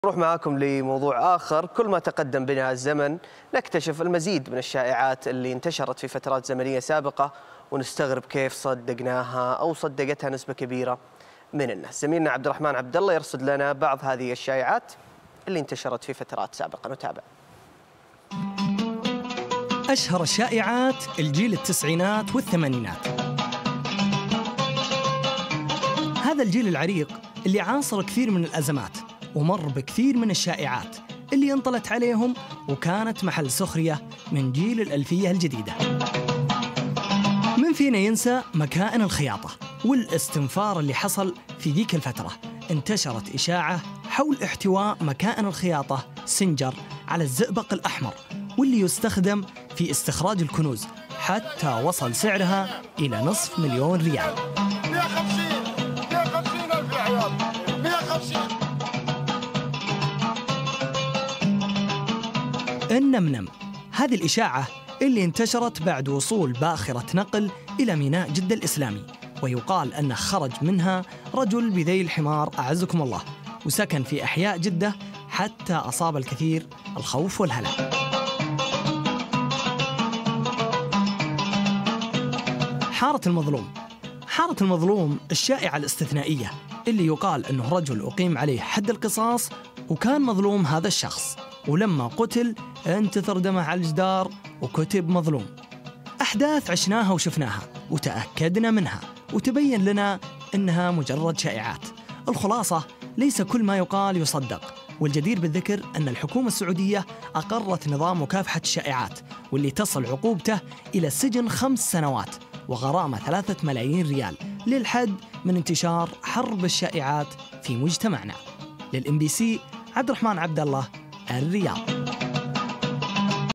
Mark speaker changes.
Speaker 1: نروح معاكم لموضوع آخر. كل ما تقدم بنا الزمن نكتشف المزيد من الشائعات اللي انتشرت في فترات زمنية سابقة ونستغرب كيف صدقناها أو صدقتها نسبة كبيرة من الناس. زميلنا عبد الرحمن عبد الله يرصد لنا بعض هذه الشائعات اللي انتشرت في فترات سابقة. نتابع.
Speaker 2: أشهر الشائعات الجيل التسعينات والثمانينات. هذا الجيل العريق اللي عاصر كثير من الأزمات ومر بكثير من الشائعات اللي انطلت عليهم وكانت محل سخرية من جيل الألفية الجديدة. من فينا ينسى مكائن الخياطة والاستنفار اللي حصل في ذيك الفترة؟ انتشرت إشاعة حول احتواء مكائن الخياطة سنجر على الزئبق الأحمر واللي يستخدم في استخراج الكنوز، حتى وصل سعرها إلى $500,000.
Speaker 3: 150,000 يا عيال، 150.
Speaker 2: النمنم، هذه الإشاعة اللي انتشرت بعد وصول باخرة نقل إلى ميناء جدة الإسلامي، ويقال أنه خرج منها رجل بذيل حمار أعزكم الله وسكن في أحياء جدة حتى أصاب الكثير الخوف والهلع. حارة المظلوم. حارة المظلوم الشائعة الاستثنائية اللي يقال أنه رجل أقيم عليه حد القصاص وكان مظلوم هذا الشخص، ولما قتل انتثر دمه على الجدار وكتب مظلوم. أحداث عشناها وشفناها وتأكدنا منها وتبين لنا أنها مجرد شائعات. الخلاصة ليس كل ما يقال يصدق، والجدير بالذكر أن الحكومة السعودية أقرت نظام مكافحة الشائعات واللي تصل عقوبته إلى السجن 5 سنوات وغرامة 3 ملايين ريال للحد من انتشار حرب الشائعات في مجتمعنا. للMBC عبد الرحمن عبد الله، الرياض.